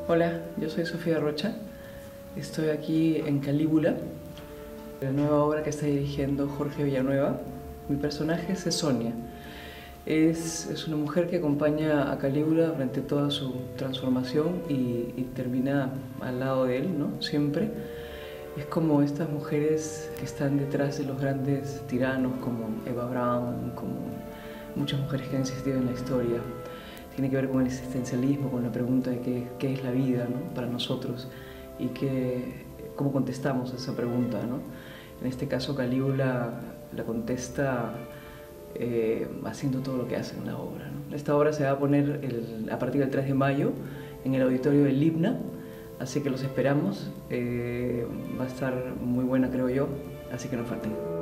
Hola, yo soy Sofía Rocha. Estoy aquí en Calígula, la nueva obra que está dirigiendo Jorge Villanueva. Mi personaje es Sonia. Es una mujer que acompaña a Calígula durante toda su transformación y termina al lado de él, ¿no? Siempre. Es como estas mujeres que están detrás de los grandes tiranos como Eva Braun, como muchas mujeres que han existido en la historia. Tiene que ver con el existencialismo, con la pregunta de qué es la vida, ¿no? Para nosotros y cómo contestamos a esa pregunta, ¿no? En este caso Calígula la contesta haciendo todo lo que hace en la obra, ¿no? Esta obra se va a poner a partir del 3 de mayo en el auditorio del Libna, así que los esperamos. Va a estar muy buena, creo yo, así que no falten.